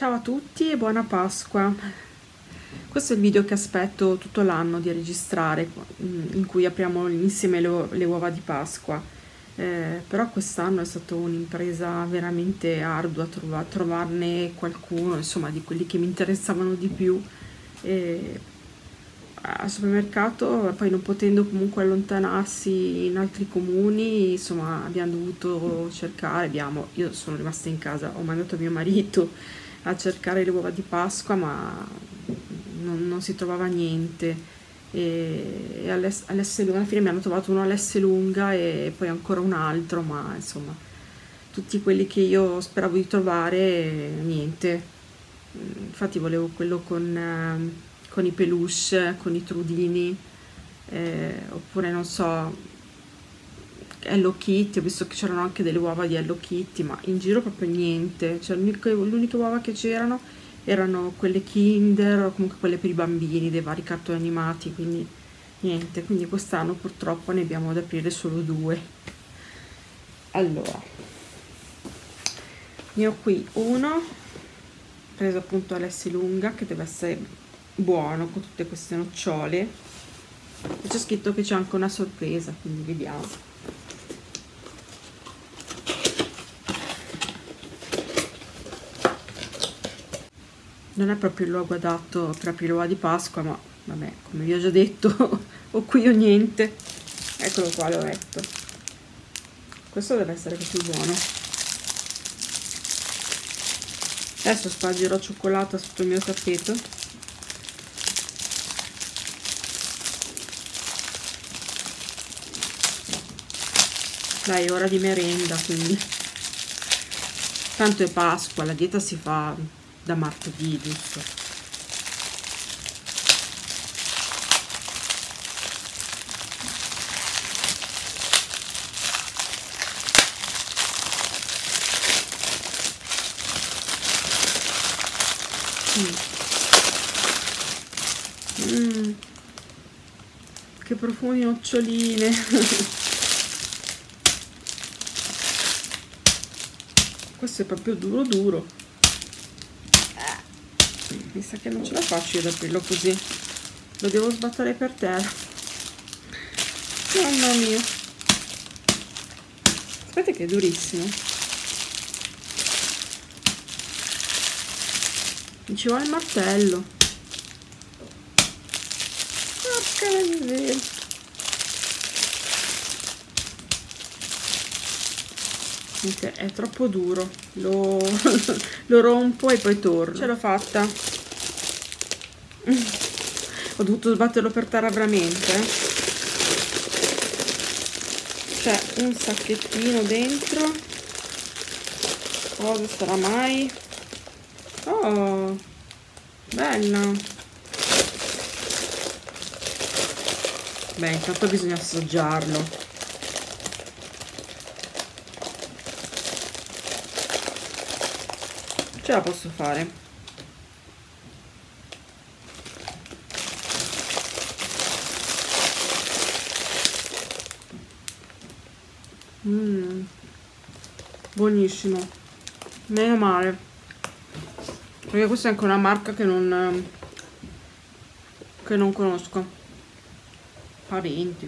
Ciao a tutti e buona Pasqua. Questo è il video che aspetto tutto l'anno di registrare, in cui apriamo insieme le uova di Pasqua. Però quest'anno è stata un'impresa veramente ardua trovarne qualcuno, insomma, di quelli che mi interessavano di più. E al supermercato, poi non potendo comunque allontanarsi in altri comuni, insomma, abbiamo dovuto cercare, io sono rimasta in casa, ho mandato mio marito a cercare le uova di Pasqua, ma non si trovava niente. E alla fine mi hanno trovato uno all'Esselunga e poi ancora un altro, ma insomma, tutti quelli che io speravo di trovare, niente. Infatti volevo quello con i peluche, con i trudini, oppure non so, Hello Kitty. Ho visto che c'erano anche delle uova di Hello Kitty, ma in giro proprio niente. Cioè, le uniche uova che c'erano erano quelle Kinder o comunque quelle per i bambini dei vari cartoni animati, quindi niente. Quindi quest'anno purtroppo ne abbiamo da aprire solo 2. Allora, ne ho qui uno preso appunto all'Esselunga, che deve essere buono, con tutte queste nocciole, e c'è scritto che c'è anche una sorpresa, quindi vediamo. Non è proprio il luogo adatto per aprire l'uova di Pasqua, ma vabbè, come vi ho già detto, o qui o niente. Eccolo qua, l'ho letto. Questo deve essere più buono. Adesso spargerò cioccolata sotto il mio tappeto. Dai, è ora di merenda, quindi. Tanto è Pasqua, la dieta si fa da martedì, giusto? Che profumo di noccioline. Questo è proprio duro duro. Mi sa che non ce la faccio io ad aprirlo così, lo devo sbattere per terra. Mamma mia, aspetta che è durissimo, mi ci vuole il martello. Porca miseria. È troppo duro, lo rompo e poi torno. Ce l'ho fatta. Ho dovuto sbatterlo per terra veramente. C'è un sacchettino dentro. Cosa sarà mai? Oh, bella. Beh, intanto bisogna assaggiarlo. Ce la posso fare. Buonissimo, meno male, perché questa è anche una marca che non conosco. Parenti.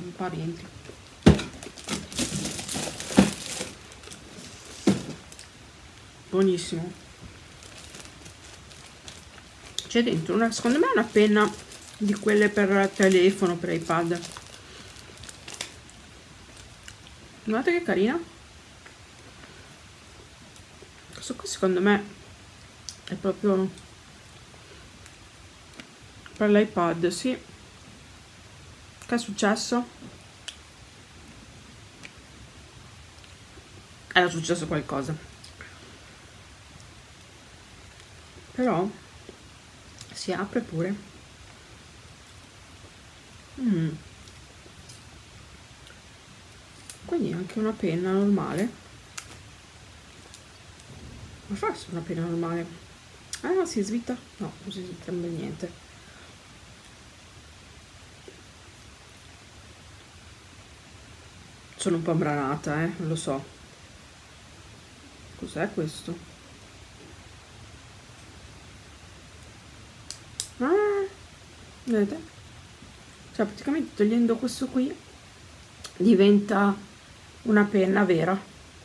Buonissimo. C'è dentro una, secondo me è una penna di quelle per telefono, per iPad. Guardate che carina. Questo qui secondo me è proprio per l'iPad, sì. Che è successo? Era successo qualcosa. Però si apre pure. Quindi anche una penna normale. Ma forse una penna normale. Ah no, si svita? No, non si svita niente. Sono un po' imbranata, non lo so. Cos'è questo? vedete? Cioè praticamente togliendo questo qui diventa una penna vera,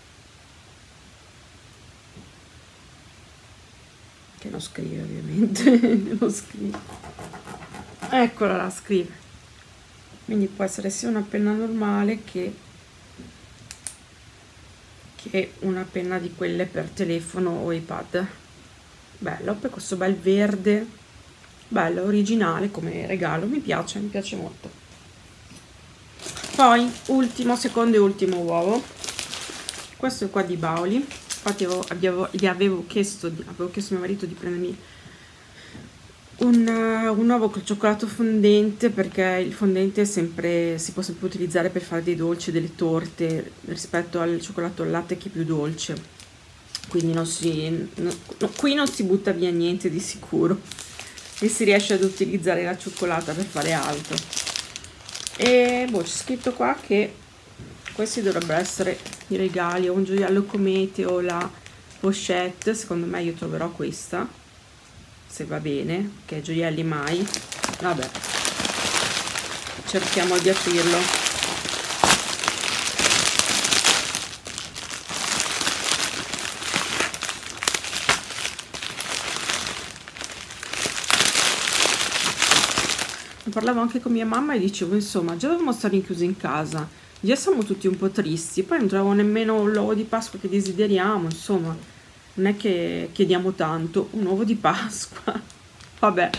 che non scrive ovviamente. Non scrive, eccola là, scrive. Quindi può essere sia una penna normale che una penna di quelle per telefono o iPad. Bello, per questo bel verde, bello, originale come regalo, mi piace molto. Poi ultimo, secondo e ultimo uovo, questo è qua di Baoli. Infatti avevo chiesto a mio marito di prendermi un uovo col cioccolato fondente, perché il fondente si può sempre utilizzare per fare dei dolci, delle torte, rispetto al cioccolato al latte che è più dolce, quindi qui non si butta via niente di sicuro e si riesce ad utilizzare la cioccolata per fare altro. E boh, c'è scritto qua che questi dovrebbero essere i regali, o un gioiello comete o la pochette. Secondo me io troverò questa, se va bene, che gioielli mai. Vabbè, cerchiamo di aprirlo. Ne parlavo anche con mia mamma e dicevo, insomma, già dovevamo stare rinchiusi in casa, già siamo tutti un po' tristi, poi non troviamo nemmeno l'uovo di Pasqua che desideriamo, insomma, non è che chiediamo tanto, un uovo di Pasqua. Vabbè.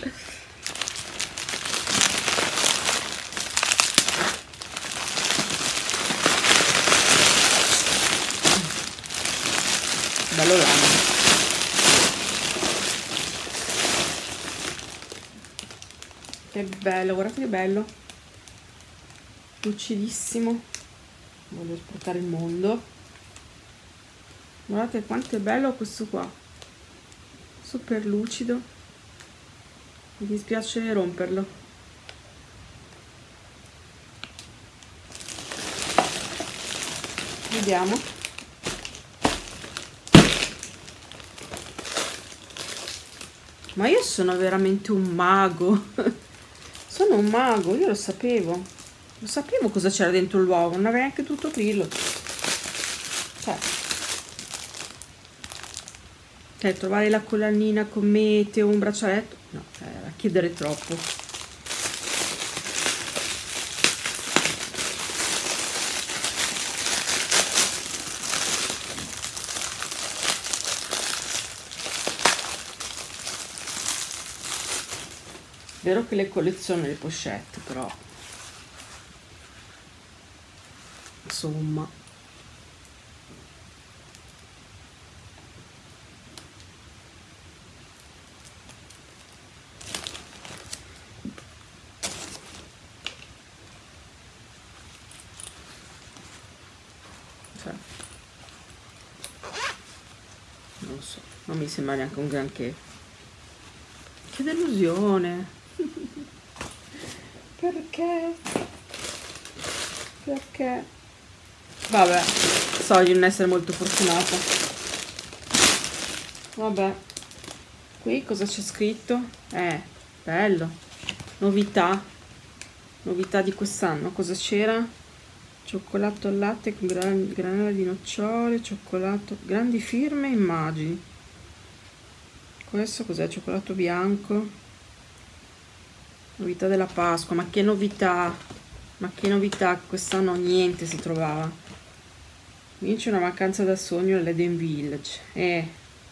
Bello l'anno. Che bello, guardate che bello. Lucidissimo. Voglio esportare il mondo. Guardate quanto è bello questo qua. Super lucido. Mi dispiace romperlo. Vediamo. Ma io sono veramente un mago. Sono un mago, io lo sapevo cosa c'era dentro l'uovo, non avrei neanche dovuto aprirlo. Cioè, trovare la collanina con mete o un braccialetto, no, a chiedere troppo. Vero che le colleziono le pochette, però insomma, cioè, non lo so, non mi sembra neanche un granché. Che delusione. Perché? Vabbè, so di non essere molto fortunata. Vabbè, qui cosa c'è scritto? Bello, novità di quest'anno. Cosa c'era? Cioccolato al latte con granola di nocciole, cioccolato, grandi firme e immagini. Questo cos'è? Cioccolato bianco, novità della Pasqua. Ma che novità, quest'anno niente si trovava. Vince una vacanza da sogno all'Eden Village.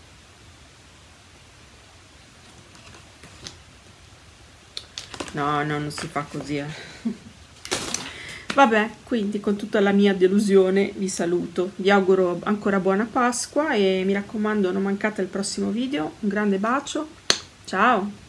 No, non si fa così. Vabbè, quindi con tutta la mia delusione vi saluto, vi auguro ancora buona Pasqua e mi raccomando non mancate il prossimo video. Un grande bacio, ciao!